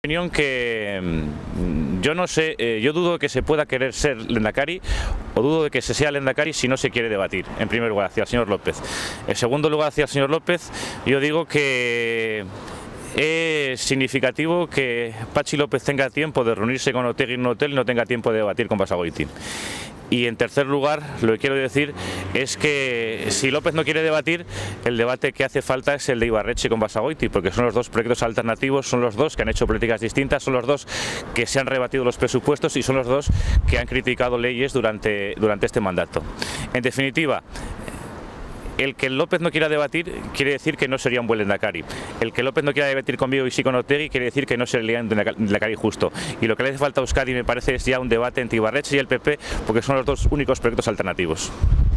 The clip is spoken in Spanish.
Opinión que yo no sé, yo dudo de que se pueda querer ser Lehendakari o dudo de que se sea Lehendakari si no se quiere debatir, en primer lugar, hacia el señor López. En segundo lugar, hacia el señor López, yo digo que es significativo que Patxi López tenga tiempo de reunirse con Otegi en un hotel y no tenga tiempo de debatir con Basagoiti. Y en tercer lugar, lo que quiero decir es que si López no quiere debatir, el debate que hace falta es el de Ibarretxe con Basagoiti, porque son los dos proyectos alternativos, son los dos que han hecho políticas distintas, son los dos que se han rebatido los presupuestos y son los dos que han criticado leyes durante este mandato. En definitiva, el que López no quiera debatir quiere decir que no sería un buen Lehendakari. El que López no quiera debatir conmigo y sí con Otegi quiere decir que no sería un Lehendakari justo. Y lo que le hace falta a Euskadi, me parece, es ya un debate entre Ibarretxe y el PP, porque son los dos únicos proyectos alternativos.